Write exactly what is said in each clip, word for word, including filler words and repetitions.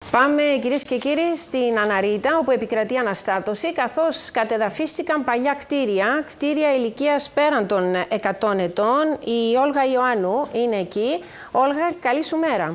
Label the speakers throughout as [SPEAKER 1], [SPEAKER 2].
[SPEAKER 1] Πάμε, κυρίες και κύριοι, στην Αναρρίτα, όπου επικρατεί αναστάτωση, καθώς κατεδαφίστηκαν παλιά κτίρια, κτίρια ηλικίας πέραν των εκατό ετών. Η Όλγα Ιωάννου είναι εκεί. Όλγα, καλή σου μέρα.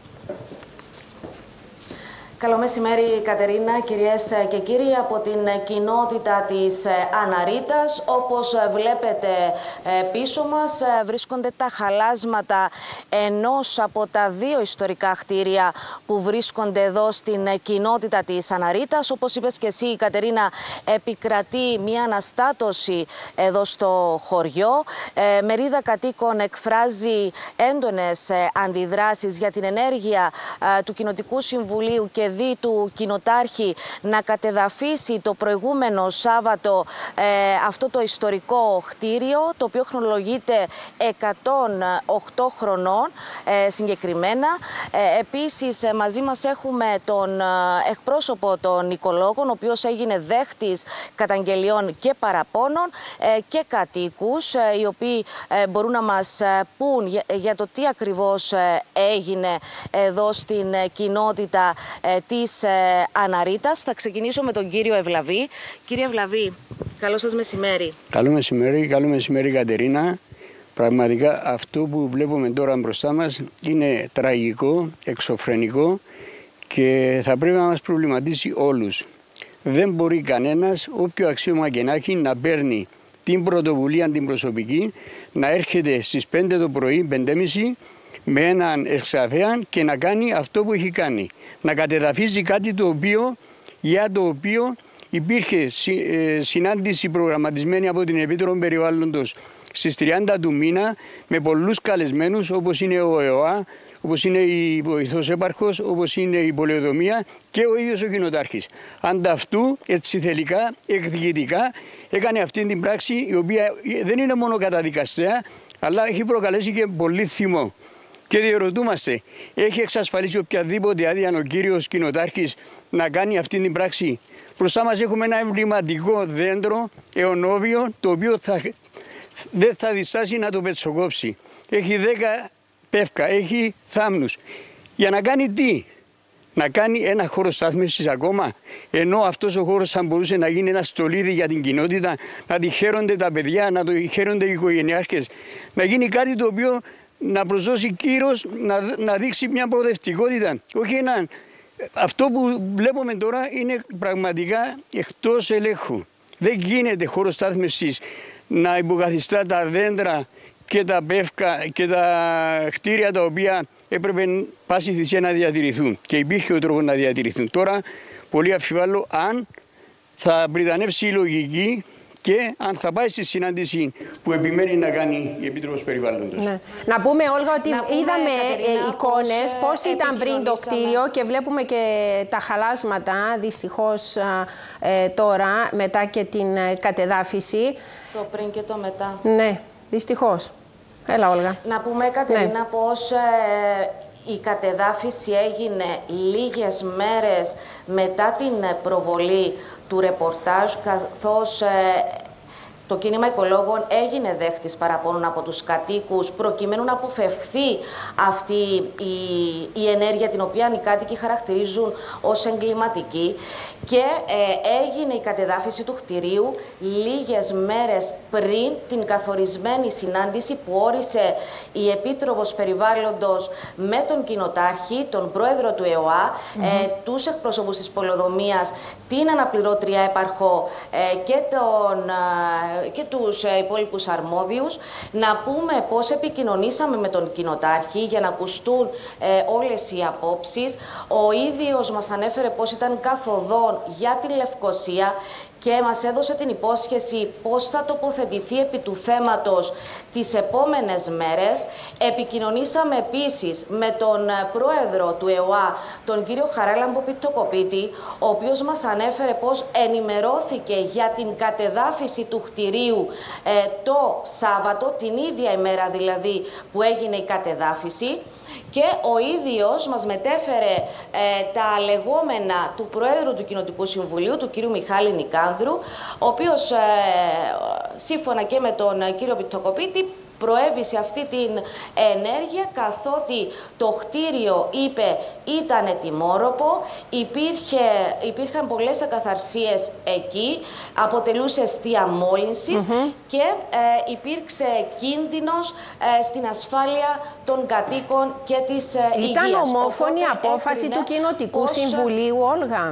[SPEAKER 2] Καλό μεσημέρι, Κατερίνα, κυρίες και κύριοι, από την κοινότητα της Αναρρίτας. Όπως βλέπετε πίσω μας βρίσκονται τα χαλάσματα ενός από τα δύο ιστορικά κτίρια που βρίσκονται εδώ στην κοινότητα της Αναρρίτας. Όπως είπες και εσύ, Κατερίνα, επικρατεί μια αναστάτωση εδώ στο χωριό. Μερίδα κατοίκων εκφράζει έντονες αντιδράσεις για την ενέργεια του Κοινοτικού Συμβουλίου και δι του κοινοτάρχη να κατεδαφίσει το προηγούμενο Σάββατο ε, αυτό το ιστορικό κτίριο, το οποίο χρονολογείται εκατόν οκτώ χρονών ε, συγκεκριμένα. Ε, επίσης ε, μαζί μας έχουμε τον ε, εκπρόσωπο των οικολόγων, ο οποίος έγινε δέχτης καταγγελιών και παραπώνων ε, και κατοίκους, ε, οι οποίοι ε, μπορούν να μας πούν για, για το τι ακριβώς ε, έγινε εδώ στην ε, κοινότητα ε, της ε, Αναρρίτας. Θα ξεκινήσω με τον κύριο Ευλαβή. Κύριε Ευλαβή, καλό σας μεσημέρι.
[SPEAKER 3] Καλό μεσημέρι, καλό μεσημέρι, Κατερίνα. Πραγματικά αυτό που βλέπουμε τώρα μπροστά μας είναι τραγικό, εξωφρενικό και θα πρέπει να μας προβληματίσει όλους. Δεν μπορεί κανένας, όποιο αξίωμα και να έχει, να παίρνει την πρωτοβουλία την προσωπική, να έρχεται στις πέντε το πρωί, πέντε και μισή, με έναν εξαφέα και να κάνει αυτό που έχει κάνει. Να κατεδαφίζει κάτι το οποίο, για το οποίο υπήρχε συνάντηση προγραμματισμένη από την Επίτροπο Περιβάλλοντος στις τριάντα του μήνα με πολλούς καλεσμένους, όπως είναι ο ΕΟΑ, όπως είναι η βοηθός έπαρχος, όπως είναι η πολεοδομία και ο ίδιος ο κοινοτάρχης. Ανταυτού, έτσι θελικά, εκδικητικά, έκανε αυτή την πράξη, η οποία δεν είναι μόνο καταδικαστέα, αλλά έχει προκαλέσει και πολύ θυμό. Και διερωτούμαστε, έχει εξασφαλίσει οποιαδήποτε άδεια ο κύριος κοινοτάρχης να κάνει αυτή την πράξη? Μπροστά μας έχουμε ένα εμβληματικό δέντρο, αιωνόβιο, το οποίο θα, δεν θα διστάσει να το πετσοκόψει. Έχει δέκα πεύκα, έχει θάμνους. Για να κάνει τι? Να κάνει ένα χώρο στάθμευσης ακόμα, ενώ αυτός ο χώρος θα μπορούσε να γίνει ένα στολίδι για την κοινότητα, να τη χαίρονται τα παιδιά, να το χαίρονται οι οικογενειάρχες, να γίνει κάτι το οποίο να προσδώσει κύρος, να, να δείξει μια προοδευτικότητα. Όχι ένα... Αυτό που βλέπουμε τώρα είναι πραγματικά εκτός ελέγχου. Δεν γίνεται χώρο στάθμευσης να υποκαθιστά τα δέντρα και τα πεύκα και τα κτίρια τα οποία έπρεπε πάση θυσία να διατηρηθούν. Και υπήρχε ο τρόπος να διατηρηθούν. Τώρα πολύ αμφιβάλλω αν θα πριτανεύσει η λογική και αν θα πάει στη συνάντηση που επιμένει να κάνει η Επίτροπος Περιβάλλοντος.
[SPEAKER 1] Ναι. Να πούμε, Όλγα, ότι πούμε, είδαμε ε, εικόνες πώς ήταν πριν το κτίριο και βλέπουμε και τα χαλάσματα, δυστυχώς ε, τώρα, μετά και την ε, κατεδάφιση.
[SPEAKER 2] Το πριν και το μετά.
[SPEAKER 1] Ναι, δυστυχώς. Έλα, Όλγα.
[SPEAKER 2] Να πούμε, Κατερίνα, ναι, πως... Ε, η κατεδάφιση έγινε λίγες μέρες μετά την προβολή του ρεπορτάζ, καθώς ε, το κίνημα οικολόγων έγινε δέχτης παραπώνων από τους κατοίκους προκειμένου να αποφευχθεί αυτή η, η ενέργεια την οποία οι κάτοικοι χαρακτηρίζουν ως εγκληματική και ε, έγινε η κατεδάφιση του κτηρίου λίγες μέρες πριν την καθορισμένη συνάντηση που όρισε η Επίτροπος Περιβάλλοντος με τον κοινοτάρχη, τον πρόεδρο του ΕΟΑ, mm-hmm. ε, τους εκπροσώπους της πολεοδομίας, την αναπληρώτρια έπαρχο ε, και τον... Ε, και τους υπόλοιπους αρμόδιους. Να πούμε πώς επικοινωνήσαμε με τον κοινοτάρχη για να ακουστούν ε, όλες οι απόψεις. Ο ίδιος μας ανέφερε πώς ήταν καθοδόν για τη Λευκοσία και μας έδωσε την υπόσχεση πώς θα τοποθετηθεί επί του θέματος τις επόμενες μέρες. Επικοινωνήσαμε επίσης με τον πρόεδρο του ΕΟΑ, τον κύριο Χαράλαμπο Πιτοκοπίτη, ο οποίος μας ανέφερε πώς ενημερώθηκε για την κατεδάφιση του κτηρίου ε, το Σάββατο, την ίδια ημέρα δηλαδή που έγινε η κατεδάφιση. Και ο ίδιος μας μετέφερε ε, τα λεγόμενα του Προέδρου του Κοινοτικού Συμβουλίου, του κύριου Μιχάλη Νικάνδρου, ο οποίος ε, σύμφωνα και με τον κύριο Πιτοκοπίτη προέβη σε αυτή την ενέργεια, καθότι το κτίριο, είπε, ήταν ετοιμόρροπο, υπήρχε, υπήρχαν πολλές ακαθαρσίες εκεί, αποτελούσε αιστεία μόλυνσης mm-hmm. και ε, υπήρξε κίνδυνος ε, στην ασφάλεια των κατοίκων και της ε, υγείας.
[SPEAKER 1] Ήταν ομόφωνη απόφαση του Κοινοτικού πως... Συμβουλίου, Όλγα?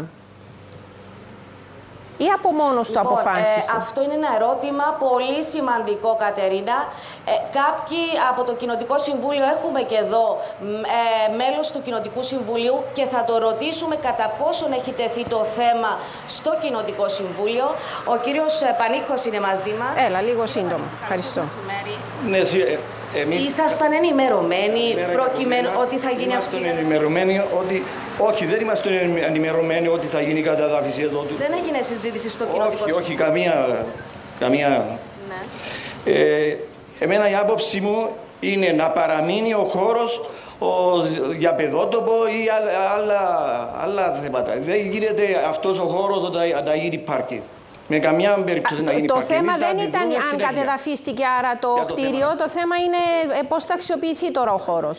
[SPEAKER 1] Ή από μόνος του
[SPEAKER 2] λοιπόν,
[SPEAKER 1] αποφάσισε?
[SPEAKER 2] Ε, αυτό είναι ένα ερώτημα πολύ σημαντικό, Κατερίνα. Ε, κάποιοι από το Κοινοτικό Συμβούλιο, έχουμε και εδώ ε, μέλος του Κοινοτικού Συμβουλίου και θα το ρωτήσουμε κατά πόσον έχει τεθεί το θέμα στο Κοινοτικό Συμβούλιο. Ο κύριος Πανίκος είναι μαζί μας.
[SPEAKER 1] Έλα, λίγο σύντομα. Ευχαριστώ.
[SPEAKER 4] Ναι, εμείς...
[SPEAKER 2] Ήσασταν ενημερωμένοι προκειμένου ότι θα γίνει
[SPEAKER 4] αυτή?
[SPEAKER 2] Ήμασταν
[SPEAKER 4] ενημερωμένοι ότι... Όχι, δεν είμαστε ενημερωμένοι ότι θα γίνει καταδάφιση εδώ του.
[SPEAKER 2] Δεν έγινε συζήτηση στο Κοινοτικό
[SPEAKER 4] Συμβούλιο? Όχι, όχι, καμία... καμία...
[SPEAKER 2] Ναι.
[SPEAKER 4] Ε, εμένα η άποψη μου είναι να παραμείνει ο χώρος ο, για παιδότοπο ή άλλα, άλλα, άλλα θέματα. Δεν γίνεται αυτός ο χώρος να, να γίνει πάρκι. Με καμιά περίπτωση να γίνει
[SPEAKER 1] το
[SPEAKER 4] πάρκι.
[SPEAKER 1] θέμα
[SPEAKER 4] Εμείς
[SPEAKER 1] δεν ήταν αν συνέχεια. κατεδαφίστηκε άρα το για κτίριο, το θέμα. το θέμα είναι πώς θα αξιοποιηθεί τώρα ο χώρος.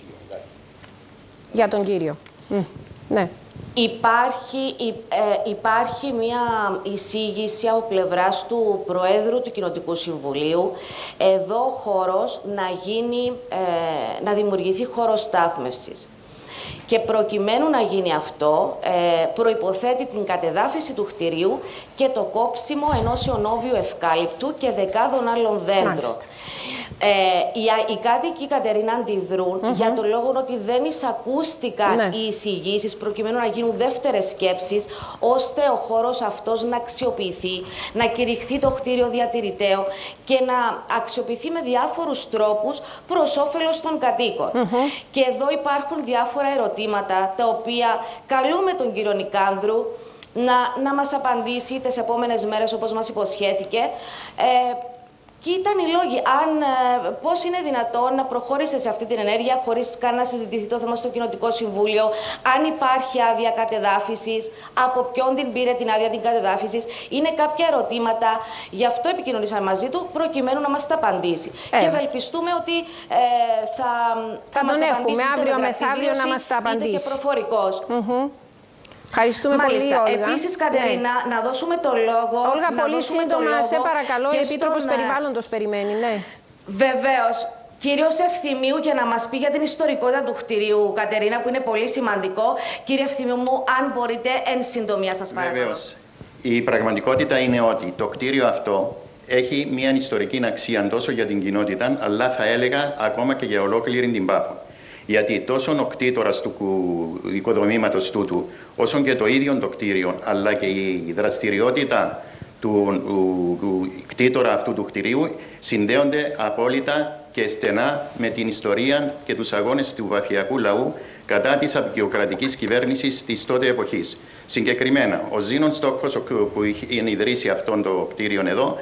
[SPEAKER 1] Για τον κύριο. Mm. Ναι.
[SPEAKER 2] Υπάρχει, ε, υπάρχει μια εισήγηση από πλευράς του Προέδρου του Κοινοτικού Συμβουλίου εδώ χώρος να, γίνει, ε, να δημιουργηθεί χώρος στάθμευσης. Και προκειμένου να γίνει αυτό, ε, προϋποθέτει την κατεδάφιση του κτηρίου και το κόψιμο ενός αιωνόβιου ευκάλυπτου και δεκάδων άλλων δέντρων. Ε, οι, οι κάτοικοι, Κατερίνα, αντιδρούν mm-hmm. για το λόγο ότι δεν εισακούστηκαν ναι. οι εισηγήσεις προκειμένου να γίνουν δεύτερες σκέψεις, ώστε ο χώρος αυτός να αξιοποιηθεί, να κηρυχθεί το κτίριο διατηρηταίο και να αξιοποιηθεί με διάφορους τρόπους προς όφελος των κατοίκων. Mm-hmm. Και εδώ υπάρχουν διάφορα ερωτήματα, τα οποία καλούμε τον κύριο Νικάνδρου να, να μας απαντήσει τις επόμενες μέρες, όπως μας υποσχέθηκε. Ε, Και ήταν οι λόγοι. Αν, ε, πώς είναι δυνατόν να προχωρήσει σε αυτή την ενέργεια χωρίς καν να συζητηθεί το θέμα στο Κοινοτικό Συμβούλιο, αν υπάρχει άδεια κατεδάφισης, από ποιον την πήρε την άδεια την κατεδάφισης. Είναι κάποια ερωτήματα, γι' αυτό επικοινωνήσαμε μαζί του, προκειμένου να μας τα απαντήσει. Ε. Και ευελπιστούμε ότι ε, θα,
[SPEAKER 1] θα, θα τον έχουμε αύριο μεθαύριο να μας τα απαντήσει.
[SPEAKER 2] Είτε και προφορικός.
[SPEAKER 1] Mm-hmm. Ευχαριστούμε
[SPEAKER 2] Μάλιστα.
[SPEAKER 1] πολύ, Όλγα.
[SPEAKER 2] Επίσης, Κατερίνα, ναι. να δώσουμε το λόγο.
[SPEAKER 1] Όλγα, πολύ σύντομα, σε παρακαλώ. Η Επίτροπος
[SPEAKER 2] στον...
[SPEAKER 1] Περιβάλλοντος περιμένει, ναι.
[SPEAKER 2] Βεβαίως. Κύριος Ευθυμίου, για να μας πει για την ιστορικότητα του κτηρίου, Κατερίνα, που είναι πολύ σημαντικό. Κύριε Ευθυμίου μου, αν μπορείτε, εν συντομία, σας παρακαλώ.
[SPEAKER 5] Βεβαίως. Η πραγματικότητα είναι ότι το κτίριο αυτό έχει μια ιστορική αξία τόσο για την κοινότητα, αλλά θα έλεγα ακόμα και για ολόκληρη την Πάφο. Γιατί τόσο ο κτήτορας του οικοδομήματος τούτου, όσο και το ίδιο το κτίριο, αλλά και η δραστηριότητα του, του, του κτήτορα αυτού του κτηρίου συνδέονται απόλυτα και στενά με την ιστορία και τους αγώνες του βαφιακού λαού κατά της απεικιοκρατικής κυβέρνησης της τότε εποχής. Συγκεκριμένα, ο Ζήνων Στόκχος, που είχε ιδρύσει αυτό το κτίριο εδώ,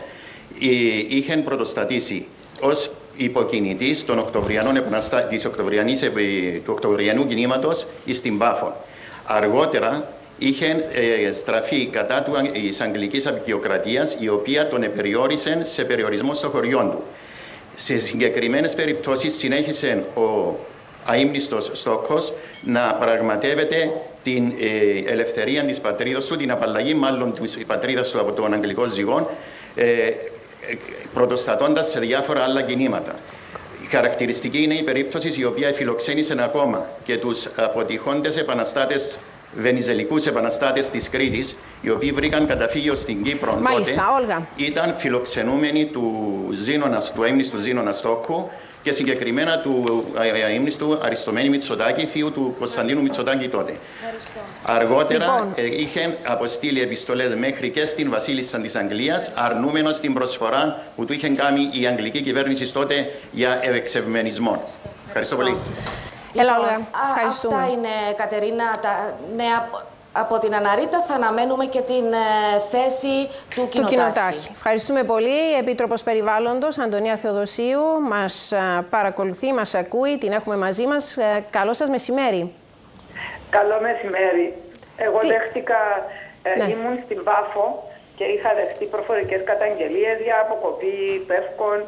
[SPEAKER 5] είχε πρωτοστατήσει ως υποκινητής των Οκτωβριανών επαναστα... της Οκτωβριανής... του Οκτωβριανού κινήματος στην Πάφο. Αργότερα είχε ε, στραφεί κατά του... της Αγγλικής Απεικιοκρατίας, η οποία τον επεριόρισε σε περιορισμό στο χωριό του. Σε συγκεκριμένες περιπτώσεις συνέχισε ο αείμνηστος Στόκχος να πραγματεύεται την ε, ελευθερία της πατρίδας του, την απαλλαγή μάλλον της πατρίδας του από τον Αγγλικό ζυγόν, ε, πρωτοστατώντας σε διάφορα άλλα κινήματα. Η χαρακτηριστική είναι η περίπτωση η οποία φιλοξένησε ακόμα και τους αποτυχώντες επαναστάτες, βενιζελικούς επαναστάτες της Κρήτης, οι οποίοι βρήκαν καταφύγιο στην Κύπρο.
[SPEAKER 1] Μάλιστα,
[SPEAKER 5] τότε,
[SPEAKER 1] Όλγα.
[SPEAKER 5] Ήταν φιλοξενούμενοι του, Ζήνονα, του αείμνηστου Ζήνονα Στόκχου και συγκεκριμένα του αείμνηστου Αριστομένη Μητσοτάκη, θείου του Κωνσταντίνου Μητσοτάκη τότε. Ευχαριστώ. Αργότερα λοιπόν. ε, είχε αποστείλει επιστολές μέχρι και στην Βασίλισσα της Αγγλίας, αρνούμενος την προσφορά που του είχε κάνει η αγγλική κυβέρνηση τότε για ευεξευμενισμό. Ευχαριστώ πολύ.
[SPEAKER 1] Έλα, Όλγα. Ευχαριστούμε.
[SPEAKER 2] Αυτά είναι, Κατερίνα, τα νέα από την Αναρίτα. Θα αναμένουμε και την ε, θέση του Κοινοτάρχη. Του Κοινοτάρχη.
[SPEAKER 1] Ευχαριστούμε πολύ. Η Επίτροπος Περιβάλλοντος, Αντωνία Θεοδοσίου, μας α, παρακολουθεί, μας ακούει, την έχουμε μαζί μας. Ε, καλό σας μεσημέρι.
[SPEAKER 6] Καλό μεσημέρι. Εγώ Τι... δέχτηκα, ε,
[SPEAKER 1] ναι.
[SPEAKER 6] ήμουν στην Πάφο και είχα δεχτεί προφορικές καταγγελίες για αποκοπή πεύκων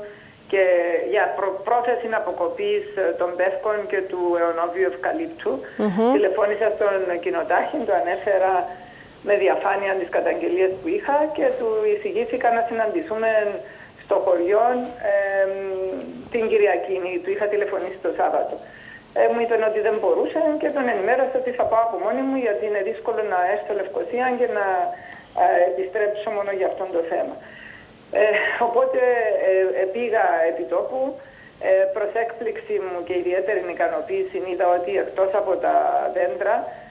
[SPEAKER 6] και για προ- πρόθεση αποκοπής των πεύκων και του αιωνόβιου ευκαλύπτου. Mm-hmm. Τηλεφώνησα στον κοινοτάρχη, του ανέφερα με διαφάνεια τις καταγγελίες που είχα και του εισηγήθηκα να συναντηθούμε στο χωριό ε, την Κυριακή. Του είχα τηλεφωνήσει το Σάββατο. Ε, μου είπε ότι δεν μπορούσε και τον ενημέρωσα ότι θα πάω από μόνη μου, γιατί είναι δύσκολο να έρθω Λευκοσία και να ε, επιστρέψω μόνο για αυτό το θέμα. Ε, οπότε ε, πήγα επί τόπου. Ε, προς έκπληξη μου και ιδιαίτερη ικανοποίηση είδα ότι εκτός από τα δέντρα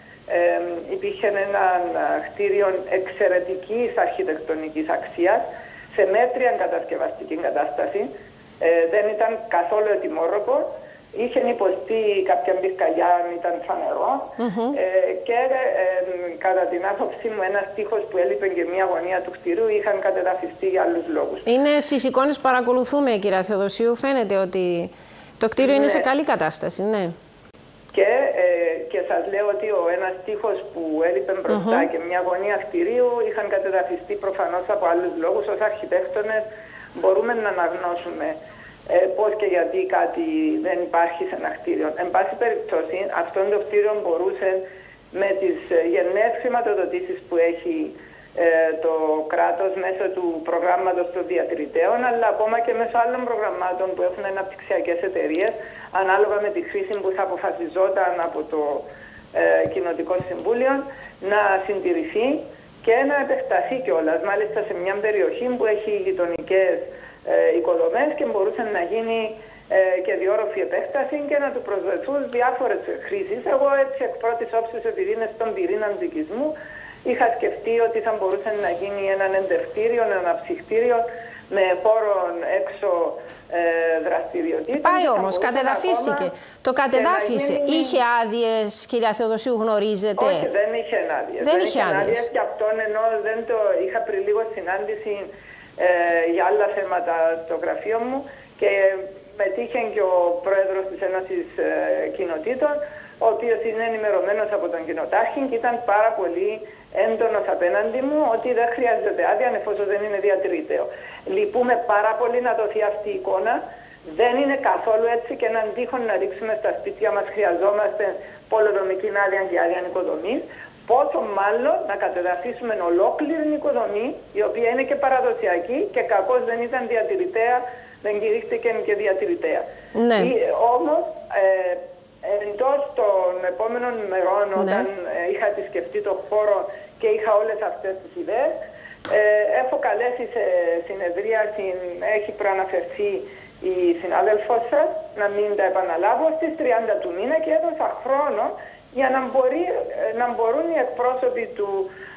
[SPEAKER 6] ε, υπήρχε ένα κτίριο εξαιρετικής αρχιτεκτονικής αξίας σε μέτρια κατασκευαστική κατάσταση. Ε, δεν ήταν καθόλου ετοιμόρροπο. Είχε υποστεί κάποια πυρκαγιά, ήταν φανερό. Mm-hmm. ε, και ε, κατά την άποψή μου ένας τοίχος που έλειπε και μία γωνία του κτηρίου είχαν κατεδαφιστεί για άλλους λόγους.
[SPEAKER 1] Είναι στις εικόνες που παρακολουθούμε, κυρία Θεοδοσίου, φαίνεται ότι το κτίριο ναι. είναι σε καλή κατάσταση. Ναι.
[SPEAKER 6] Και, ε, και σας λέω ότι ο ένας τοίχος που έλειπε μπροστά mm-hmm. και μια γωνία κτηρίου είχαν κατεδαφιστεί προφανώς από άλλους λόγους. Ως αρχιτέκτονες μπορούμε να αναγνώσουμε Ε, πώς και γιατί κάτι δεν υπάρχει σε ένα κτίριο. Εν πάση περιπτώσει, αυτό το κτίριο μπορούσε με τις γενναίες χρηματοδοτήσεις που έχει ε, το κράτος μέσω του προγράμματος των διατηρητέων, αλλά ακόμα και μέσω άλλων προγραμμάτων που έχουν αναπτυξιακές εταιρείες, ανάλογα με τη χρήση που θα αποφασιζόταν από το ε, Κοινοτικό Συμβούλιο, να συντηρηθεί και να επεκταθεί κιόλας, μάλιστα σε μια περιοχή που έχει γειτονικές Ε, οικοδομές και μπορούσε να γίνει ε, και διόρροφη επέκταση και να του προσδεθούν διάφορες χρήσεις. Εγώ έτσι εκ πρώτης όψης, επειδή είναι στον πυρήνα δικισμού, είχα σκεφτεί ότι θα μπορούσε να γίνει έναν εντευτήριο, ένα αναψυχτήριο με χώρο έξω ε, δραστηριοτήτων.
[SPEAKER 1] Πάει όμως, κατεδαφίστηκε. Το κατεδάφισε. Γίνει... Είχε άδειες, κυρία Θεοδοσίου, γνωρίζετε?
[SPEAKER 6] Όχι, δεν είχε άδειες.
[SPEAKER 1] Δεν, δεν είχε άδειες.
[SPEAKER 6] Και αυτόν, ενώ δεν το είχα πριν λίγο συνάντηση Ε, για άλλα θέματα στο γραφείο μου και μετήχε και ο πρόεδρος της Ένωσης ε, Κοινοτήτων, ο οποίος είναι ενημερωμένος από τον κοινοτάρχη και ήταν πάρα πολύ έντονος απέναντι μου ότι δεν χρειάζεται άδεια εφόσον δεν είναι διατηρητέο. Λυπούμε πάρα πολύ να δοθεί αυτή η εικόνα. Δεν είναι καθόλου έτσι και έναν τείχον να ρίξουμε στα σπίτια μας χρειαζόμαστε πολεοδομική άδεια και άδεια νοικοδομής. Πόσο μάλλον να κατεδαφίσουμε ολόκληρη οικοδομή, η οποία είναι και παραδοσιακή και κακώς δεν ήταν διατηρητέα, δεν κηρύχθηκε και διατηρητέα. Ναι. Όμως, ε, εντός των επόμενων μερών, ναι. όταν ε, είχα επισκεφτεί το χώρο και είχα όλες αυτές τις ιδέες, ε, έχω καλέσει σε συνεδρίαση, έχει προαναφερθεί η συνάδελφός σας, να μην τα επαναλάβω, στις τριάντα του μήνα και έδωσα χρόνο για να, μπορεί, να μπορούν οι εκπρόσωποι του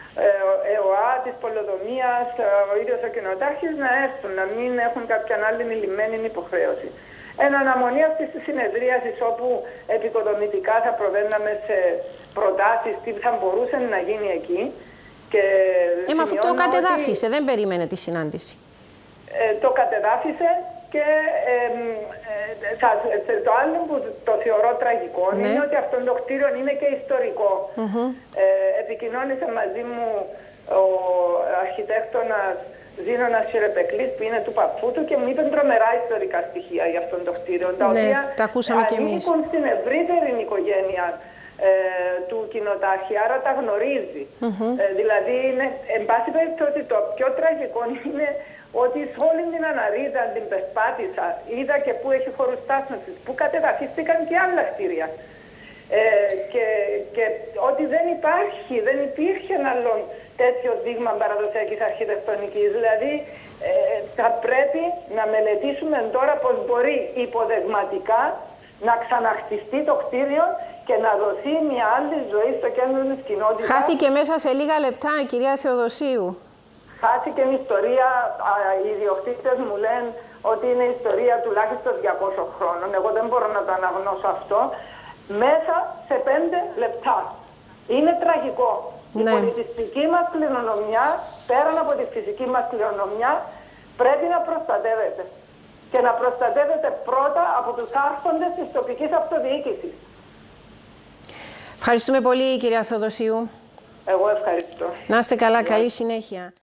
[SPEAKER 6] ε, ΕΟΑ, της πολεοδομίας, ο ίδιος ο κοινοτάρχης να έρθουν, να μην έχουν κάποια άλλη μιλημένη υποχρέωση. Εν αναμονή αυτής της συνεδρίασης, όπου επικοδομητικά θα προβαίναμε σε προτάσεις τι θα μπορούσε να γίνει εκεί. Και
[SPEAKER 1] ε, με αυτό το κατεδάφισε, ότι, δεν περίμενε τη συνάντηση.
[SPEAKER 6] Ε, το κατεδάφισε. Και ε, ε, το άλλο που το θεωρώ τραγικό ναι. είναι ότι αυτό το κτίριο είναι και ιστορικό. Mm-hmm. ε, επικοινώνησε μαζί μου ο αρχιτέκτονας Ζήνωνας Σιρεπεκλής, που είναι του παππού του, και μου είπε τρομερά ιστορικά στοιχεία για αυτό το κτίριο, τα
[SPEAKER 1] ναι,
[SPEAKER 6] οποία
[SPEAKER 1] τα ακούσαμε κι εμείς.
[SPEAKER 6] ανήκουν στην ευρύτερη οικογένεια ε, του κοινοτάρχη, άρα τα γνωρίζει. Mm-hmm. ε, δηλαδή, είναι, εν πάση περιπτώσει, το πιο τραγικό είναι ότι σε όλη την αναρρίδα την περπάτησα, είδα και που έχει χώρους στάθμευσης, που κατεδαφίστηκαν και άλλα κτίρια. Ε, και, και ότι δεν υπάρχει, δεν υπήρχε άλλο τέτοιο δείγμα παραδοσιακής αρχιτεκτονικής. Δηλαδή ε, θα πρέπει να μελετήσουμε τώρα πώς μπορεί υποδεγματικά να ξαναχτιστεί το κτίριο και να δοθεί μια άλλη ζωή στο κέντρο της κοινότητας.
[SPEAKER 1] Χάθηκε μέσα σε λίγα λεπτά, κυρία Θεοδοσίου.
[SPEAKER 6] Χάθηκε η ιστορία, οι ιδιοκτήτες μου λένε ότι είναι ιστορία τουλάχιστον διακόσιων χρόνων. Εγώ δεν μπορώ να το αναγνώσω αυτό. Μέσα σε πέντε λεπτά. Είναι τραγικό. Ναι. Η πολιτιστική μας κληρονομιά, πέραν από τη φυσική μας κληρονομιά, πρέπει να προστατεύεται. Και να προστατεύεται πρώτα από τους άρχοντες της τοπικής αυτοδιοίκησης.
[SPEAKER 1] Ευχαριστούμε πολύ, κυρία Θεοδοσίου.
[SPEAKER 6] Εγώ ευχαριστώ.
[SPEAKER 1] Να είστε καλά, καλή συνέχεια.